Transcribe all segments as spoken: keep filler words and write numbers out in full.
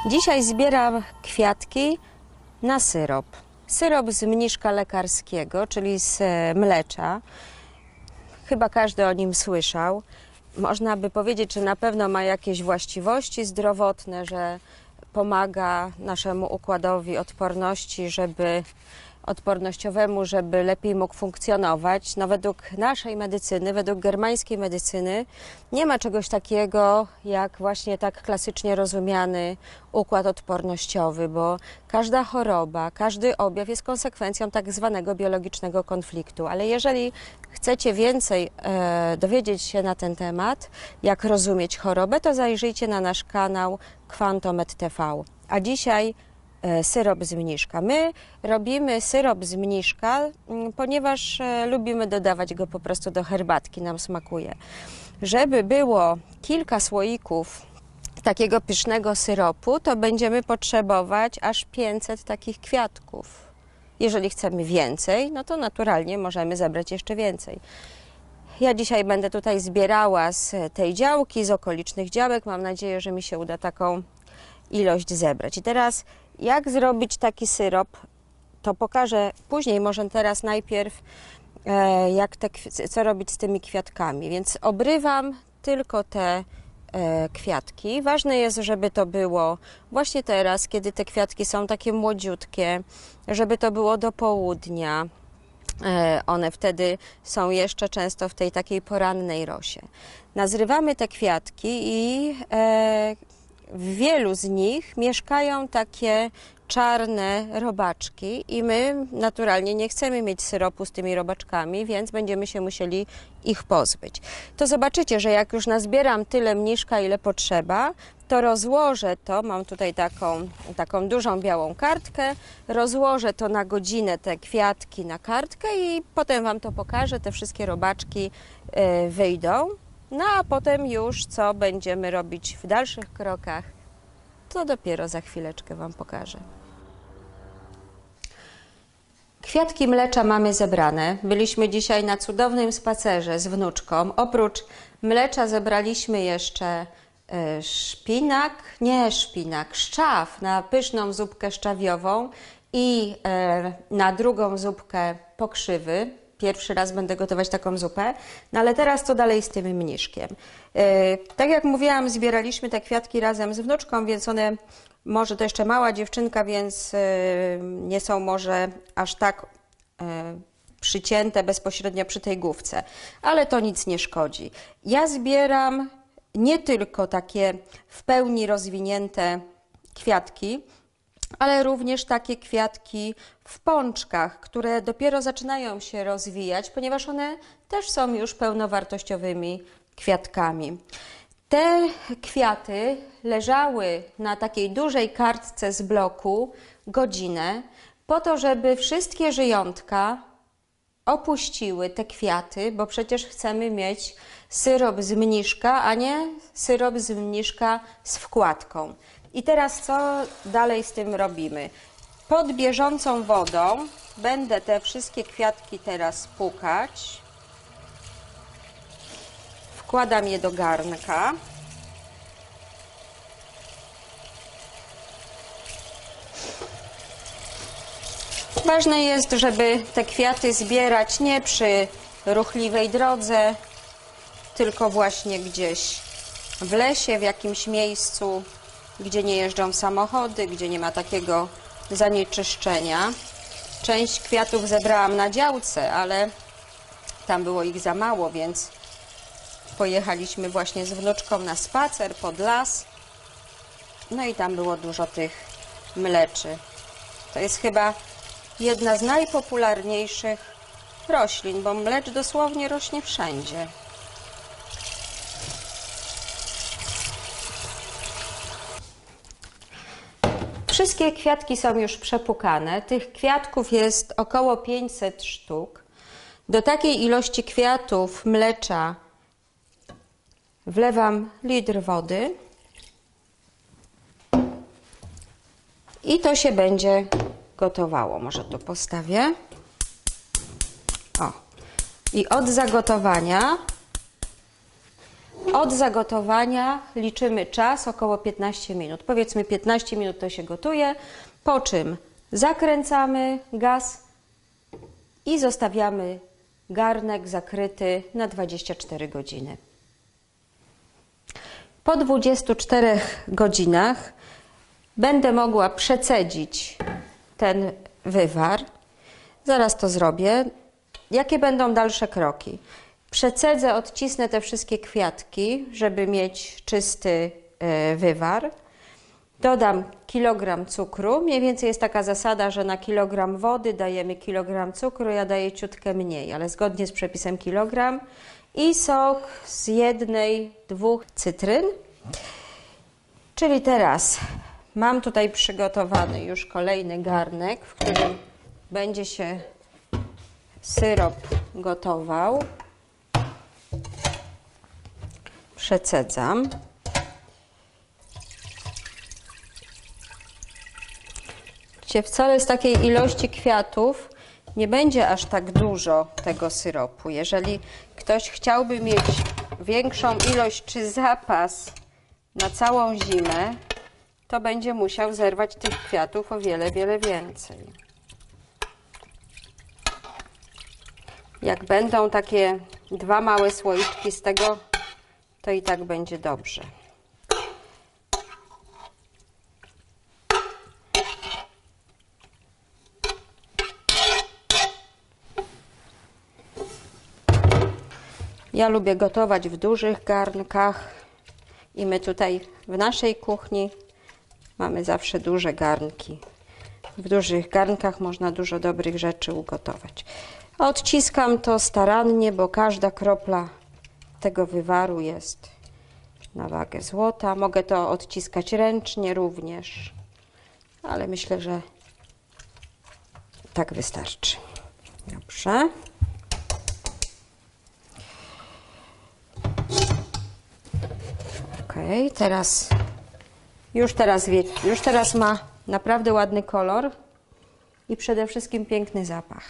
Dzisiaj zbieram kwiatki na syrop. Syrop z mniszka lekarskiego, czyli z mlecza. Chyba każdy o nim słyszał. Można by powiedzieć, że na pewno ma jakieś właściwości zdrowotne, że pomaga naszemu układowi odporności, żeby odpornościowemu, żeby lepiej mógł funkcjonować. No według naszej medycyny, według germańskiej medycyny nie ma czegoś takiego jak właśnie tak klasycznie rozumiany układ odpornościowy, bo każda choroba, każdy objaw jest konsekwencją tak zwanego biologicznego konfliktu. Ale jeżeli chcecie więcej e, dowiedzieć się na ten temat, jak rozumieć chorobę, to zajrzyjcie na nasz kanał Quantomed T V. A dzisiaj syrop z mniszka. My robimy syrop z mniszka, ponieważ lubimy dodawać go po prostu do herbatki, nam smakuje. Żeby było kilka słoików takiego pysznego syropu, to będziemy potrzebować aż pięćset takich kwiatków. Jeżeli chcemy więcej, no to naturalnie możemy zebrać jeszcze więcej. Ja dzisiaj będę tutaj zbierała z tej działki, z okolicznych działek. Mam nadzieję, że mi się uda taką ilość zebrać. I teraz jak zrobić taki syrop, to pokażę później, może teraz najpierw e, jak te, co robić z tymi kwiatkami. Więc obrywam tylko te e, kwiatki. Ważne jest, żeby to było właśnie teraz, kiedy te kwiatki są takie młodziutkie, żeby to było do południa. E, one wtedy są jeszcze często w tej takiej porannej rosie. Nazrywamy te kwiatki i e, w wielu z nich mieszkają takie czarne robaczki i my naturalnie nie chcemy mieć syropu z tymi robaczkami, więc będziemy się musieli ich pozbyć. To zobaczycie, że jak już nazbieram tyle mniszka, ile potrzeba, to rozłożę to, mam tutaj taką, taką dużą białą kartkę, rozłożę to na godzinę, te kwiatki na kartkę i potem Wam to pokażę, te wszystkie robaczki wyjdą. No a potem już co będziemy robić w dalszych krokach, to dopiero za chwileczkę Wam pokażę. Kwiatki mlecza mamy zebrane. Byliśmy dzisiaj na cudownym spacerze z wnuczką. Oprócz mlecza zebraliśmy jeszcze szpinak, nie szpinak, szczaw na pyszną zupkę szczawiową i na drugą zupkę pokrzywy. Pierwszy raz będę gotować taką zupę, no ale teraz co dalej z tym mniszkiem? Yy, tak jak mówiłam, zbieraliśmy te kwiatki razem z wnuczką, więc one, może to jeszcze mała dziewczynka, więc yy, nie są może aż tak yy, przycięte bezpośrednio przy tej główce, ale to nic nie szkodzi. Ja zbieram nie tylko takie w pełni rozwinięte kwiatki, ale również takie kwiatki w pączkach, które dopiero zaczynają się rozwijać, ponieważ one też są już pełnowartościowymi kwiatkami. Te kwiaty leżały na takiej dużej kartce z bloku godzinę, po to, żeby wszystkie żyjątka opuściły te kwiaty, bo przecież chcemy mieć syrop z mniszka, a nie syrop z mniszka z wkładką. I teraz co dalej z tym robimy? Pod bieżącą wodą będę te wszystkie kwiatki teraz płukać. Wkładam je do garnka. Ważne jest, żeby te kwiaty zbierać nie przy ruchliwej drodze, tylko właśnie gdzieś w lesie, w jakimś miejscu, gdzie nie jeżdżą samochody, gdzie nie ma takiego zanieczyszczenia. Część kwiatów zebrałam na działce, ale tam było ich za mało, więc pojechaliśmy właśnie z wnuczką na spacer pod las. No i tam było dużo tych mleczy. To jest chyba jedna z najpopularniejszych roślin, bo mlecz dosłownie rośnie wszędzie. Wszystkie kwiatki są już przepłukane. Tych kwiatków jest około pięćset sztuk. Do takiej ilości kwiatów mlecza wlewam litr wody i to się będzie gotowało. Może to postawię. O. I od zagotowania Od zagotowania liczymy czas około piętnaście minut. Powiedzmy piętnaście minut to się gotuje, po czym zakręcamy gaz i zostawiamy garnek zakryty na dwadzieścia cztery godziny. Po dwudziestu czterech godzinach będę mogła przecedzić ten wywar. Zaraz to zrobię. Jakie będą dalsze kroki? Przecedzę, odcisnę te wszystkie kwiatki, żeby mieć czysty wywar. Dodam kilogram cukru. Mniej więcej jest taka zasada, że na kilogram wody dajemy kilogram cukru. Ja daję ciutkę mniej, ale zgodnie z przepisem kilogram. I sok z jednej, dwóch cytryn. Czyli teraz mam tutaj przygotowany już kolejny garnek, w którym będzie się syrop gotował. Przecedzam. Wcale z takiej ilości kwiatów nie będzie aż tak dużo tego syropu. Jeżeli ktoś chciałby mieć większą ilość czy zapas na całą zimę, to będzie musiał zerwać tych kwiatów o wiele, wiele więcej. Jak będą takie dwa małe słoiczki z tego, to i tak będzie dobrze. Ja lubię gotować w dużych garnkach i my tutaj w naszej kuchni mamy zawsze duże garnki. W dużych garnkach można dużo dobrych rzeczy ugotować. Odciskam to starannie, bo każda kropla tego wywaru jest na wagę złota. Mogę to odciskać ręcznie również, ale myślę, że tak wystarczy. Dobrze. Ok, teraz już teraz wie, już teraz ma naprawdę ładny kolor i przede wszystkim piękny zapach.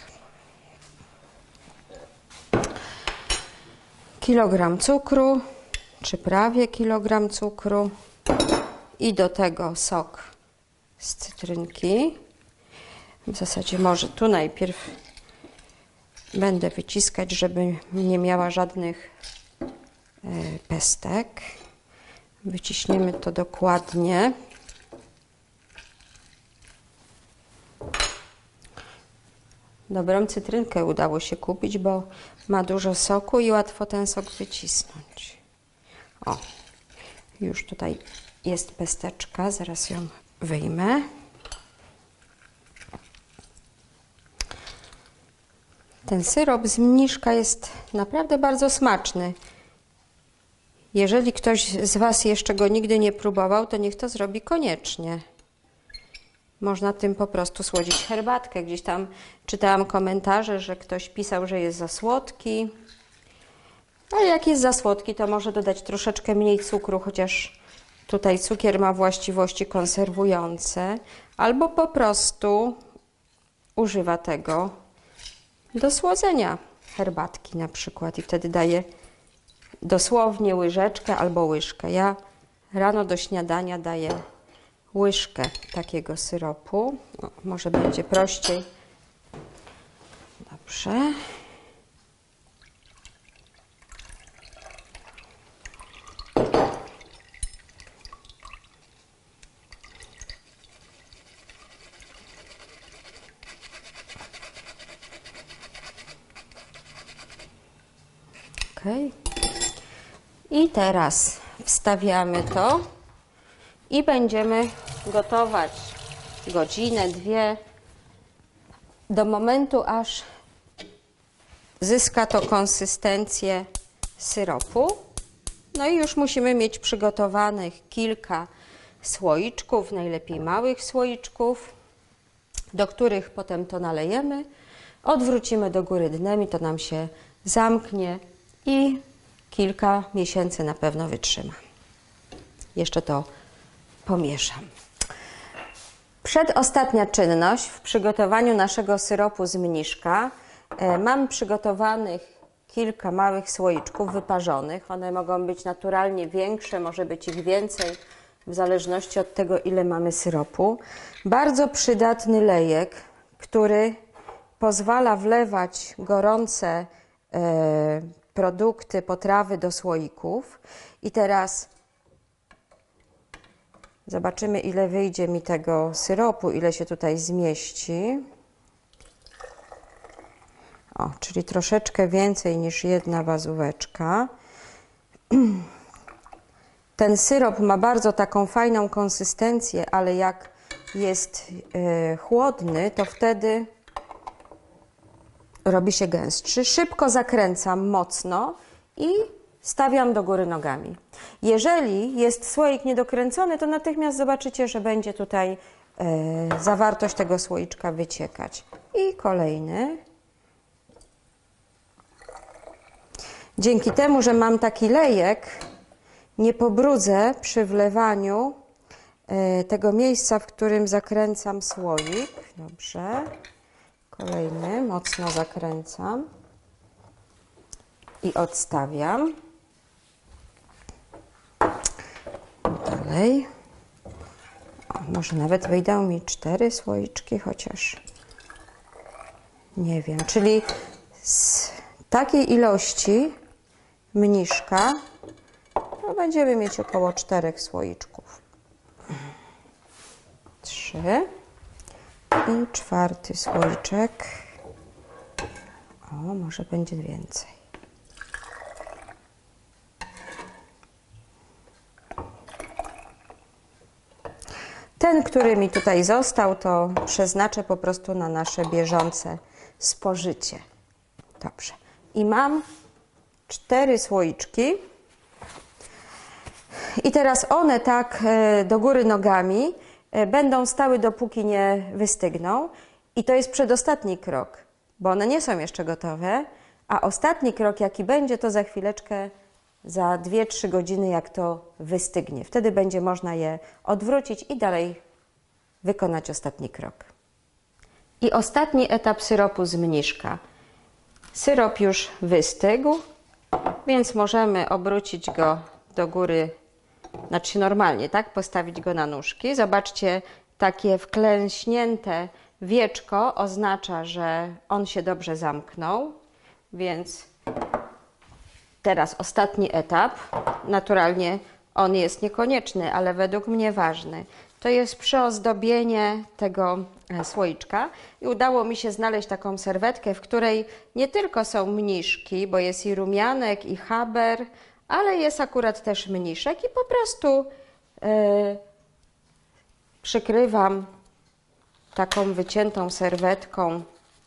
Kilogram cukru, czy prawie kilogram cukru i do tego sok z cytrynki. W zasadzie może tu najpierw będę wyciskać, żeby nie miała żadnych pestek. Wyciśniemy to dokładnie. Dobrą cytrynkę udało się kupić, bo ma dużo soku i łatwo ten sok wycisnąć. O, już tutaj jest pesteczka, zaraz ją wyjmę. Ten syrop z mniszka jest naprawdę bardzo smaczny. Jeżeli ktoś z Was jeszcze go nigdy nie próbował, to niech to zrobi koniecznie. Można tym po prostu słodzić herbatkę. Gdzieś tam czytałam komentarze, że ktoś pisał, że jest za słodki. Ale jak jest za słodki, to może dodać troszeczkę mniej cukru, chociaż tutaj cukier ma właściwości konserwujące. Albo po prostu używa tego do słodzenia herbatki na przykład i wtedy daje dosłownie łyżeczkę albo łyżkę. Ja rano do śniadania daję łyżkę takiego syropu. O, może będzie prościej. Dobrze. Okay. I teraz wstawiamy to i będziemy gotować godzinę, dwie, do momentu, aż zyska to konsystencję syropu. No i już musimy mieć przygotowanych kilka słoiczków, najlepiej małych słoiczków, do których potem to nalejemy, odwrócimy do góry dnem i to nam się zamknie i kilka miesięcy na pewno wytrzyma. Jeszcze to pomieszam. Przedostatnia czynność w przygotowaniu naszego syropu z mniszka. Mam przygotowanych kilka małych słoiczków wyparzonych. One mogą być naturalnie większe, może być ich więcej, w zależności od tego, ile mamy syropu. Bardzo przydatny lejek, który pozwala wlewać gorące e, produkty, potrawy do słoików. I teraz zobaczymy, ile wyjdzie mi tego syropu, ile się tutaj zmieści. O, czyli troszeczkę więcej niż jedna wazóweczka. Ten syrop ma bardzo taką fajną konsystencję, ale jak jest yy, chłodny, to wtedy robi się gęstszy. Szybko zakręcam mocno i stawiam do góry nogami. Jeżeli jest słoik niedokręcony, to natychmiast zobaczycie, że będzie tutaj yy, zawartość tego słoiczka wyciekać. I kolejny. Dzięki temu, że mam taki lejek, nie pobrudzę przy wlewaniu y, tego miejsca, w którym zakręcam słoik. Dobrze. Kolejny, mocno zakręcam i odstawiam. Dalej. O, może nawet wyjdą mi cztery słoiczki, chociaż nie wiem. Czyli z takiej ilości mniszka no będziemy mieć około czterech słoiczków. Trzy. I czwarty słoiczek. O, może będzie więcej. Ten, który mi tutaj został, to przeznaczę po prostu na nasze bieżące spożycie. Dobrze. I mam cztery słoiczki. I teraz one tak do góry nogami będą stały, dopóki nie wystygną. I to jest przedostatni krok, bo one nie są jeszcze gotowe. A ostatni krok, jaki będzie, to za chwileczkę, za dwie trzy godziny, jak to wystygnie. Wtedy będzie można je odwrócić i dalej wykonać ostatni krok. I ostatni etap syropu z mniszka. Syrop już wystygł, więc możemy obrócić go do góry, znaczy normalnie, tak? Postawić go na nóżki. Zobaczcie, takie wklęśnięte wieczko oznacza, że on się dobrze zamknął, więc teraz ostatni etap. Naturalnie on jest niekonieczny, ale według mnie ważny. To jest przyozdobienie tego słoiczka i udało mi się znaleźć taką serwetkę, w której nie tylko są mniszki, bo jest i rumianek, i haber, ale jest akurat też mniszek i po prostu yy, przykrywam taką wyciętą serwetką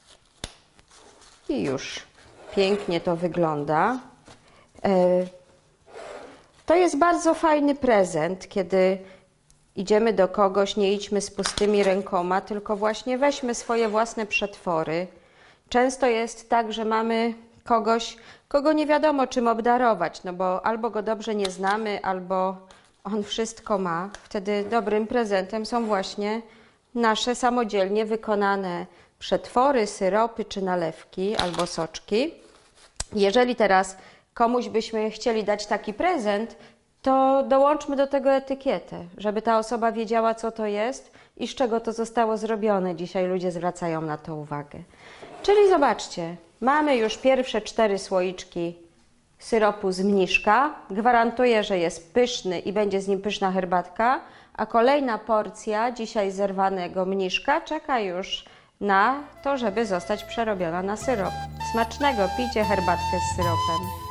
i już pięknie to wygląda. Yy, to jest bardzo fajny prezent, kiedy idziemy do kogoś, nie idźmy z pustymi rękoma, tylko właśnie weźmy swoje własne przetwory. Często jest tak, że mamy kogoś, kogo nie wiadomo czym obdarować, no bo albo go dobrze nie znamy, albo on wszystko ma. Wtedy dobrym prezentem są właśnie nasze samodzielnie wykonane przetwory, syropy czy nalewki albo soczki. Jeżeli teraz komuś byśmy chcieli dać taki prezent, to dołączmy do tego etykietę, żeby ta osoba wiedziała, co to jest i z czego to zostało zrobione. Dzisiaj ludzie zwracają na to uwagę. Czyli zobaczcie, mamy już pierwsze cztery słoiczki syropu z mniszka. Gwarantuję, że jest pyszny i będzie z nim pyszna herbatka, a kolejna porcja dzisiaj zerwanego mniszka czeka już na to, żeby zostać przerobiona na syrop. Smacznego, pijcie herbatkę z syropem.